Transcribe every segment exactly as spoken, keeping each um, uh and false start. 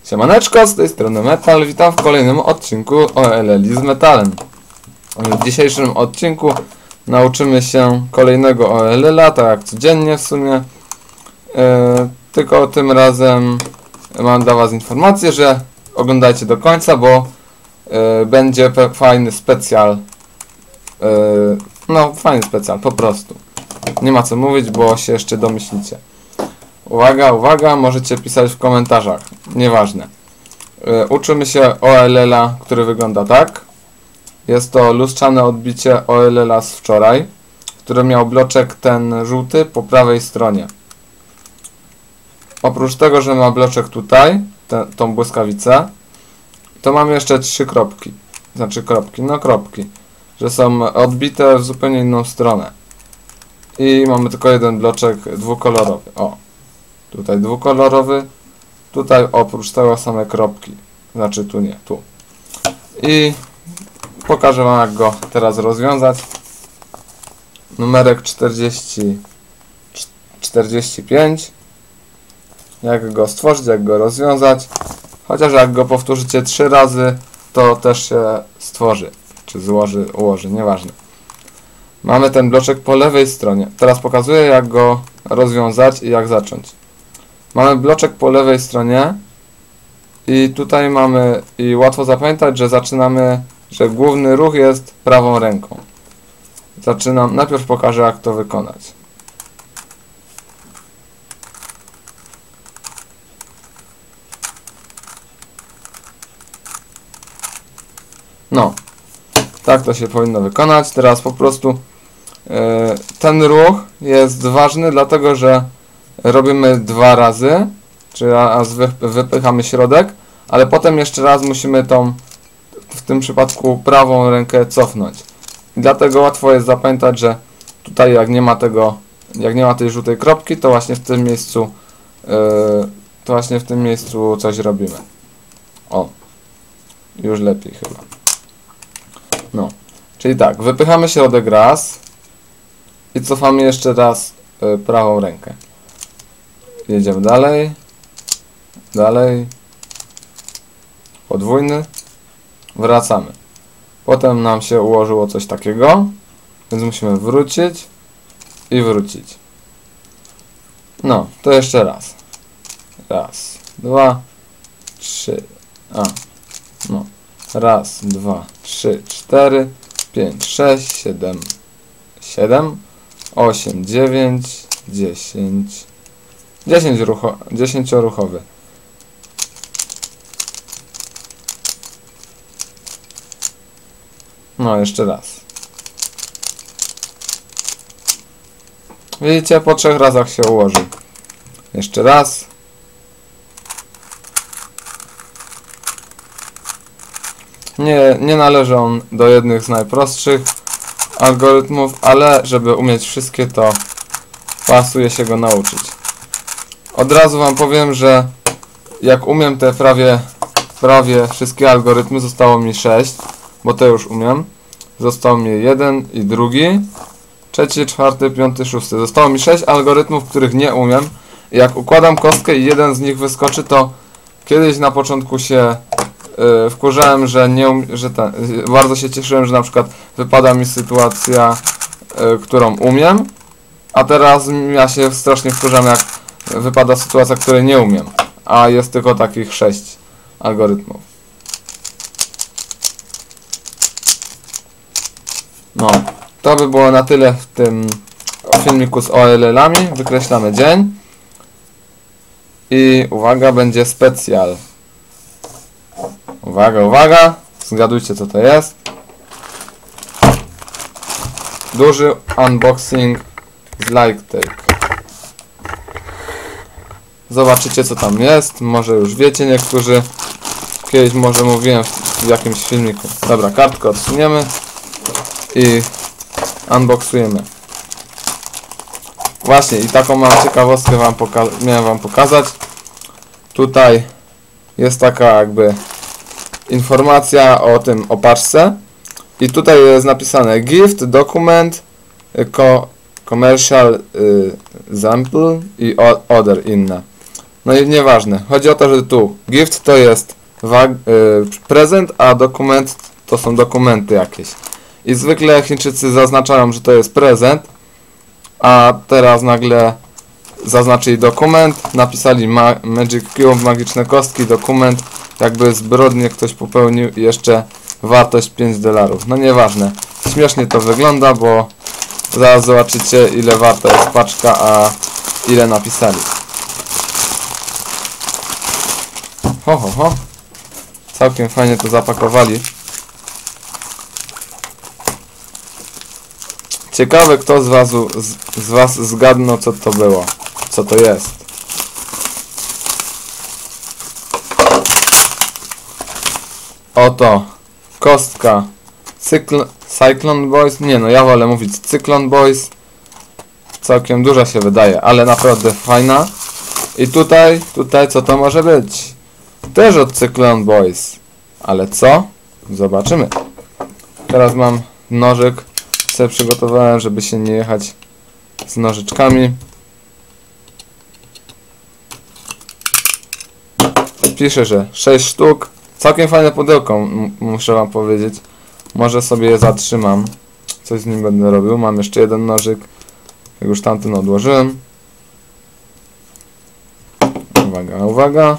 Siemaneczko, z tej strony Metal, witam w kolejnym odcinku o L L i z Metalem. W dzisiejszym odcinku nauczymy się kolejnego O L L a, tak jak codziennie w sumie. Yy, tylko tym razem mam dla was informację, że oglądajcie do końca, bo yy, będzie fajny specjal. Yy, no, fajny specjal, po prostu. Nie ma co mówić, bo się jeszcze domyślicie. Uwaga, uwaga, możecie pisać w komentarzach, nieważne. Yy, uczymy się O L L a, który wygląda tak. Jest to lustrzane odbicie O L L a z wczoraj, który miał bloczek ten żółty po prawej stronie. Oprócz tego, że ma bloczek tutaj, ten, tą błyskawicę, to mamy jeszcze trzy kropki. Znaczy kropki, no kropki, że są odbite w zupełnie inną stronę. I mamy tylko jeden bloczek dwukolorowy. O, tutaj dwukolorowy, tutaj oprócz tego same kropki. Znaczy tu nie, tu. I pokażę wam, jak go teraz rozwiązać. Numerek czterdzieści, czterdzieści pięć. Jak go stworzyć, jak go rozwiązać. Chociaż jak go powtórzycie trzy razy, to też się stworzy. Czy złoży, ułoży, nieważne. Mamy ten bloczek po lewej stronie. Teraz pokazuję, jak go rozwiązać i jak zacząć. Mamy bloczek po lewej stronie. I tutaj mamy, i łatwo zapamiętać, że zaczynamy, że główny ruch jest prawą ręką. Zaczynam, najpierw pokażę, jak to wykonać. No, tak to się powinno wykonać. Teraz po prostu yy, ten ruch jest ważny, dlatego że robimy dwa razy, czyli raz wypychamy środek, ale potem jeszcze raz musimy tą, w tym przypadku prawą rękę cofnąć. I dlatego łatwo jest zapamiętać, że tutaj jak nie ma tego, jak nie ma tej żółtej kropki, to właśnie w tym miejscu yy, to właśnie w tym miejscu coś robimy. O, już lepiej chyba. No, czyli tak, wypychamy środek raz i cofamy jeszcze raz yy, prawą rękę. Jedziemy dalej, dalej, podwójny, wracamy. Potem nam się ułożyło coś takiego, więc musimy wrócić i wrócić. No, to jeszcze raz. Raz, dwa, trzy, a, no. Raz, dwa, trzy, cztery, pięć, sześć, siedem, siedem, osiem, dziewięć, dziesięć, dziesięć rucho, dziesięcioruchowy. No, jeszcze raz. Widzicie, po trzech razach się ułoży. Jeszcze raz. Nie, nie należy on do jednych z najprostszych algorytmów, ale żeby umieć wszystkie, to pasuje się go nauczyć. Od razu wam powiem, że jak umiem te prawie, prawie wszystkie algorytmy, zostało mi sześć, bo to już umiem. Został mi jeden i drugi, trzeci, czwarty, piąty, szósty. Zostało mi sześć algorytmów, których nie umiem. I jak układam kostkę i jeden z nich wyskoczy, to kiedyś na początku się yy, wkurzałem, że nie um że ten, yy, bardzo się cieszyłem, że na przykład wypada mi sytuacja, yy, którą umiem, a teraz ja się strasznie wkurzam, jak wypada sytuacja, której nie umiem, a jest tylko takich sześć algorytmów. No, to by było na tyle w tym filmiku z O L L ami. Wykreślamy dzień. I uwaga, będzie specjal. Uwaga, uwaga. Zgadujcie, co to jest. Duży unboxing z LikeTake. Zobaczycie, co tam jest. Może już wiecie niektórzy. Kiedyś może mówiłem w jakimś filmiku. Dobra, kartkę odsuniemy i unboxujemy. Właśnie, i taką mam ciekawostkę wam miałem wam pokazać. Tutaj jest taka jakby informacja o tym, o paczce. I tutaj jest napisane gift, document, co commercial y, sample i other inne. No i nieważne. Chodzi o to, że tu gift to jest wag, yy, prezent, a dokument to są dokumenty jakieś. I zwykle Chińczycy zaznaczają, że to jest prezent, a teraz nagle zaznaczyli dokument, napisali ma Magic Cube, magiczne kostki, dokument, jakby zbrodnię ktoś popełnił i jeszcze wartość pięć dolarów. No nieważne. Śmiesznie to wygląda, bo zaraz zobaczycie, ile warta jest paczka, a ile napisali. Ho, ho, ho. Całkiem fajnie to zapakowali. Ciekawe, kto z was, z, z was zgadnął, co to było. Co to jest. Oto kostka Cycl Cyclone Boys. Nie no, ja wolę mówić Cyclone Boys. Całkiem duża się wydaje, ale naprawdę fajna. I tutaj, tutaj co to może być? Też od Cyclone Boys. Ale co? Zobaczymy. Teraz mam nożyk. Sobie przygotowałem, żeby się nie jechać z nożyczkami. Pisze, że sześć sztuk. Całkiem fajne pudełko, muszę wam powiedzieć. Może sobie je zatrzymam. Coś z nim będę robił. Mam jeszcze jeden nożyk. Jak już tamten odłożyłem. Uwaga, uwaga.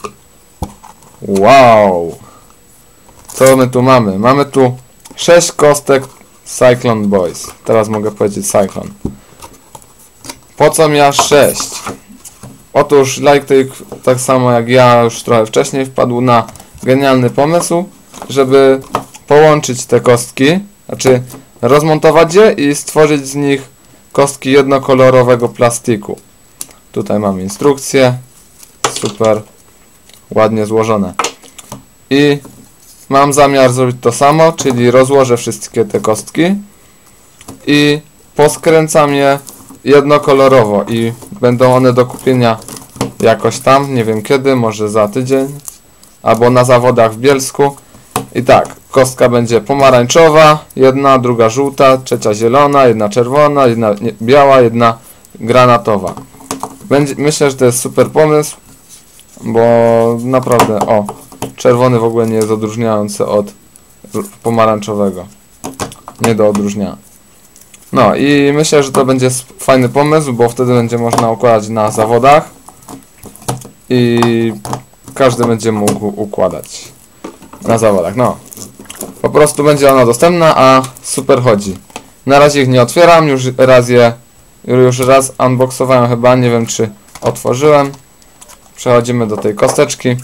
Wow! Co my tu mamy? Mamy tu sześć kostek Cyclone Boys. Teraz mogę powiedzieć Cyclone. Po co mi aż sześć? Otóż Like tak samo jak ja już trochę wcześniej wpadł na genialny pomysł, żeby połączyć te kostki, znaczy rozmontować je i stworzyć z nich kostki jednokolorowego plastiku. Tutaj mamy instrukcję. Super. Ładnie złożone. I mam zamiar zrobić to samo, czyli rozłożę wszystkie te kostki i poskręcam je jednokolorowo i będą one do kupienia jakoś tam, nie wiem kiedy, może za tydzień, albo na zawodach w Bielsku. I tak, kostka będzie pomarańczowa, jedna, druga żółta, trzecia zielona, jedna czerwona, jedna biała, jedna granatowa. Będzie, myślę, że to jest super pomysł, bo naprawdę, o, czerwony w ogóle nie jest odróżniający od pomarańczowego. Nie do odróżnienia. No i myślę, że to będzie fajny pomysł, bo wtedy będzie można układać na zawodach i każdy będzie mógł układać na zawodach. No, po prostu będzie ona dostępna, a super chodzi. Na razie ich nie otwieram, już raz je, już raz unboxowałem chyba, nie wiem czy otworzyłem. Przechodzimy do tej kosteczki.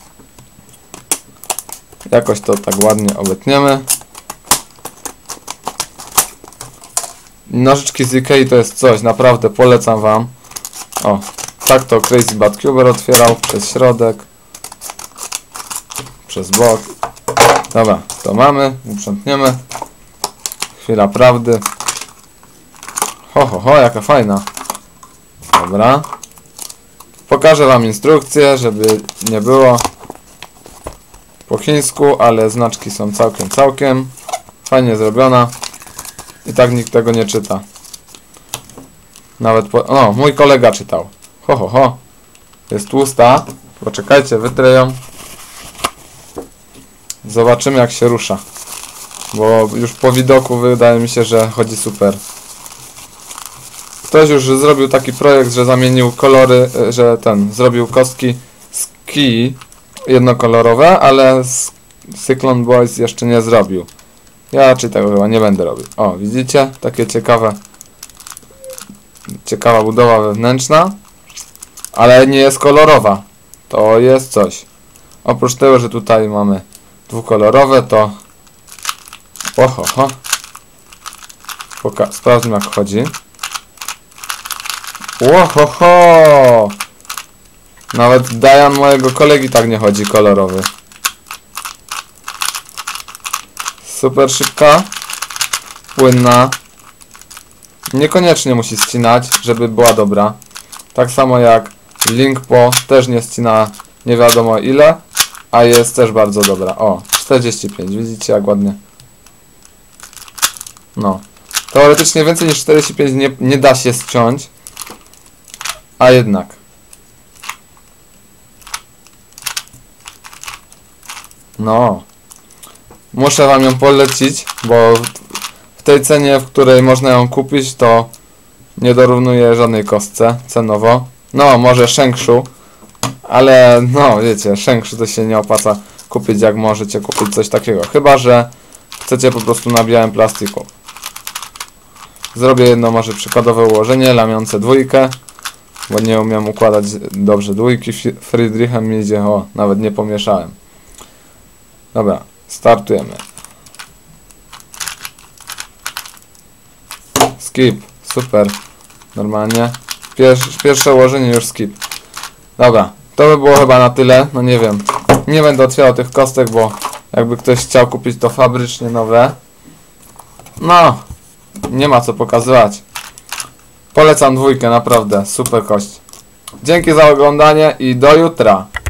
Jakoś to tak ładnie obetniemy. Nożyczki z Ikei to jest coś, naprawdę polecam wam. O, tak to Crazy Bad Cuber otwierał przez środek, przez bok. Dobra, to mamy, uprzątniemy. Chwila prawdy. Ho, ho, ho, jaka fajna. Dobra. Pokażę wam instrukcję, żeby nie było po chińsku, ale znaczki są całkiem, całkiem fajnie zrobiona. I tak nikt tego nie czyta. Nawet po... O, mój kolega czytał. Ho, ho, ho. Jest tłusta. Poczekajcie, wytrę ją. Zobaczymy jak się rusza. Bo już po widoku wydaje mi się, że chodzi super. Ktoś już zrobił taki projekt, że zamienił kolory, że ten, zrobił kostki z kij jednokolorowe, ale z Cyclone Boys jeszcze nie zrobił. Ja raczej tego chyba nie będę robił. O, widzicie? Takie ciekawe, ciekawa budowa wewnętrzna, ale nie jest kolorowa. To jest coś. Oprócz tego, że tutaj mamy dwukolorowe, to oho, ho. Poka sprawdźmy jak chodzi. Oho, ho. Nawet Dian mojego kolegi tak nie chodzi kolorowy. Super szybka, płynna. Niekoniecznie musi ścinać, żeby była dobra. Tak samo jak Link Po też nie ścina nie wiadomo ile, a jest też bardzo dobra. O, czterdzieści pięć, widzicie jak ładnie. No. Teoretycznie więcej niż czterdzieści pięć nie, nie da się ściąć, a jednak. No. Muszę wam ją polecić, bo w tej cenie, w której można ją kupić, to nie dorównuje żadnej kostce cenowo. No, może Shengshu, ale no wiecie, Shengshu to się nie opłaca kupić, jak możecie kupić coś takiego. Chyba że chcecie po prostu na białym plastiku. Zrobię jedno może przykładowe ułożenie, lamiące dwójkę, bo nie umiem układać dobrze dwójki. Friedrichem mi idzie, o, nawet nie pomieszałem. Dobra, startujemy. Skip, super, normalnie. Pier pierwsze ułożenie już skip. Dobra, to by było chyba na tyle, no nie wiem. Nie będę otwierał tych kostek, bo jakby ktoś chciał kupić to fabrycznie nowe. No, nie ma co pokazywać. Polecam dwójkę, naprawdę, super kość. Dzięki za oglądanie i do jutra.